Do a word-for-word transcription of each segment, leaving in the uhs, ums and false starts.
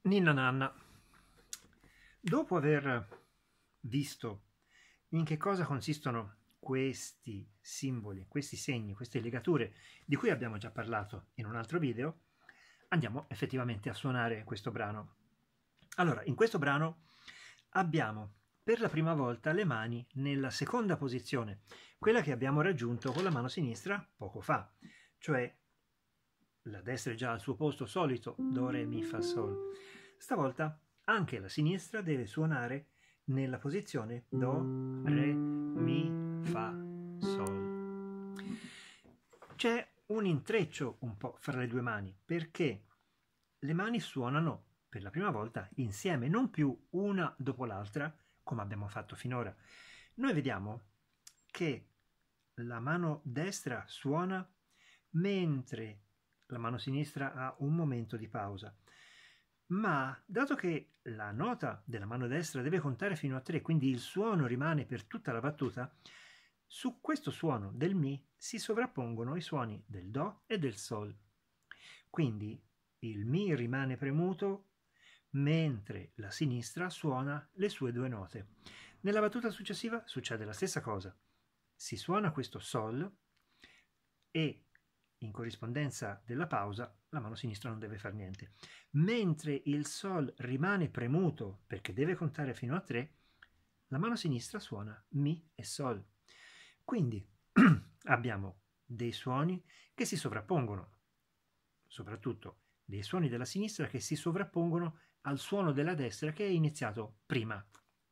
Ninna nanna, dopo aver visto in che cosa consistono questi simboli, questi segni, queste legature di cui abbiamo già parlato in un altro video, andiamo effettivamente a suonare questo brano. Allora, in questo brano abbiamo per la prima volta le mani nella seconda posizione, quella che abbiamo raggiunto con la mano sinistra poco fa, cioè la destra è già al suo posto solito, do, re, mi, fa, sol. Stavolta anche la sinistra deve suonare nella posizione do, re, mi, fa, sol. C'è un intreccio un po' fra le due mani, perché le mani suonano per la prima volta insieme, non più una dopo l'altra, come abbiamo fatto finora. Noi vediamo che la mano destra suona mentre la mano sinistra ha un momento di pausa. Ma dato che la nota della mano destra deve contare fino a tre, quindi il suono rimane per tutta la battuta, su questo suono del mi si sovrappongono i suoni del do e del sol. Quindi il mi rimane premuto mentre la sinistra suona le sue due note. Nella battuta successiva succede la stessa cosa. Si suona questo sol e in corrispondenza della pausa la mano sinistra non deve fare niente. Mentre il sol rimane premuto perché deve contare fino a tre, la mano sinistra suona mi e sol. Quindi abbiamo dei suoni che si sovrappongono, soprattutto dei suoni della sinistra che si sovrappongono al suono della destra che è iniziato prima.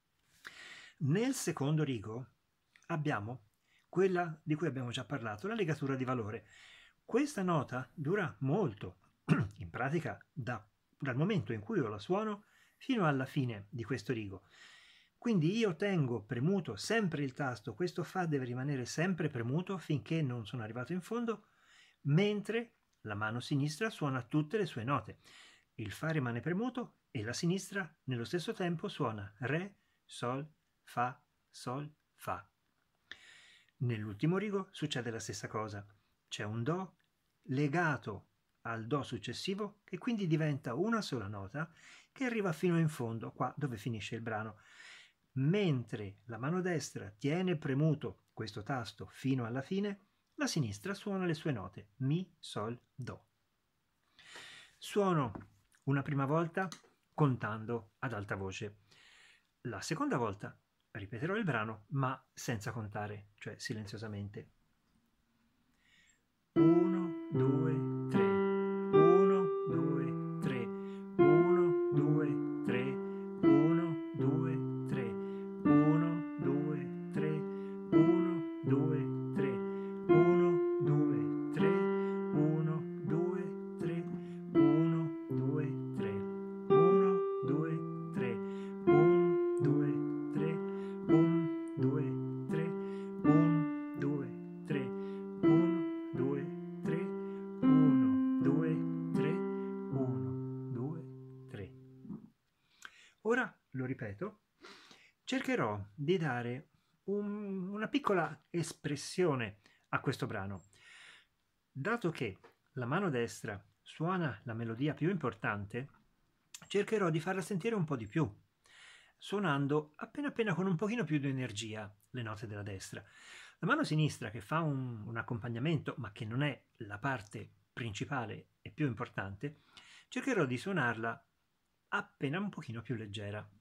Nel secondo rigo abbiamo quella di cui abbiamo già parlato, la legatura di valore. Questa nota dura molto, in pratica da, dal momento in cui io la suono fino alla fine di questo rigo. Quindi io tengo premuto sempre il tasto, questo fa deve rimanere sempre premuto finché non sono arrivato in fondo, mentre la mano sinistra suona tutte le sue note. Il fa rimane premuto e la sinistra nello stesso tempo suona re, sol, fa, sol, fa. Nell'ultimo rigo succede la stessa cosa. C'è un do legato al do successivo che quindi diventa una sola nota che arriva fino in fondo, qua dove finisce il brano. Mentre la mano destra tiene premuto questo tasto fino alla fine, la sinistra suona le sue note mi, sol, do. Suono una prima volta contando ad alta voce. La seconda volta ripeterò il brano ma senza contare, cioè silenziosamente. uno, due, tre, uno, due, tre, uno, due, tre, uno, due, tre, uno, due, tre, uno, due, tre, uno, due, tre, uno, due, tre, uno, due, tre, uno, due, tre, uno, due, tre, uno, due, tre, uno, due, tre, uno, due, tre, uno, due, tre, uno, due, tre. Ora lo ripeto, cercherò di dare un, una piccola espressione a questo brano. Dato che la mano destra suona la melodia più importante, cercherò di farla sentire un po' di più, suonando appena appena con un pochino più di energia le note della destra. La mano sinistra che fa un, un accompagnamento, ma che non è la parte principale e più importante, cercherò di suonarla appena un pochino più leggera.